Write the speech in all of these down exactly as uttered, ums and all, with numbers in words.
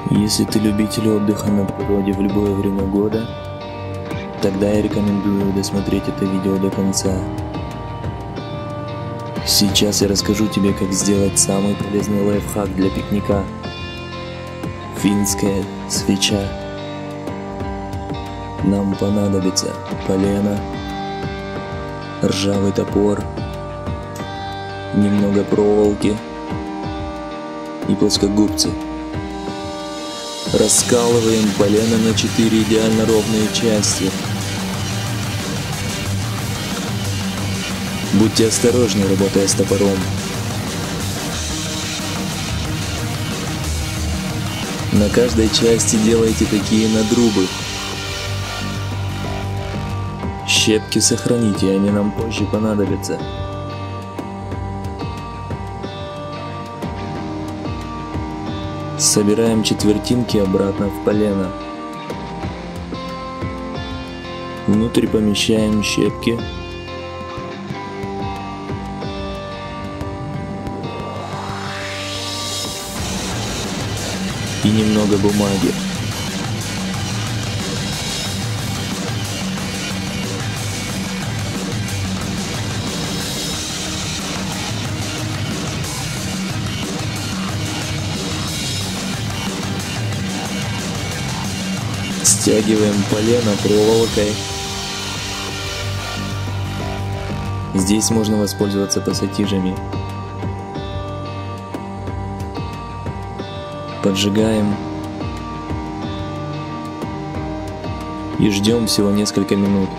Если ты любитель отдыха на природе в любое время года, тогда я рекомендую досмотреть это видео до конца. Сейчас я расскажу тебе, как сделать самый полезный лайфхак для пикника. Финская свеча. Нам понадобится полено, ржавый топор, немного проволоки и плоскогубцы. Раскалываем полено на четыре идеально ровные части. Будьте осторожны, работая с топором. На каждой части делайте такие надрубы. Щепки сохраните, они нам позже понадобятся. Собираем четвертинки обратно в полено. Внутрь помещаем щепки. И немного бумаги. Стягиваем полено проволокой. Здесь можно воспользоваться пассатижами. Поджигаем и ждем всего несколько минут.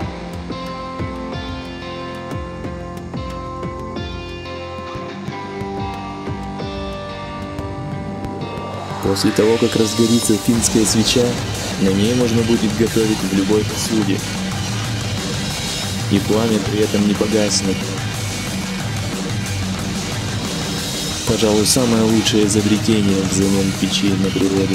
После того, как разгорится финская свеча, на ней можно будет готовить в любой посуде, и пламя при этом не погаснет. Пожалуй, самое лучшее изобретение взамен печей на природе.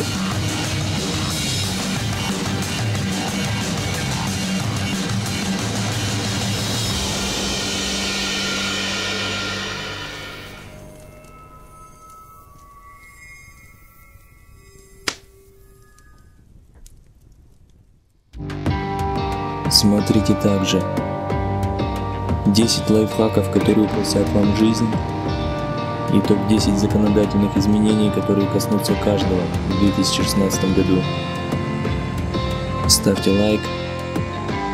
Смотрите также десять лайфхаков, которые упростят вам жизнь, и топ десять законодательных изменений, которые коснутся каждого в две тысячи шестнадцатом году. Ставьте лайк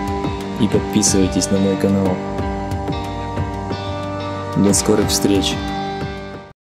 и подписывайтесь на мой канал. До скорых встреч!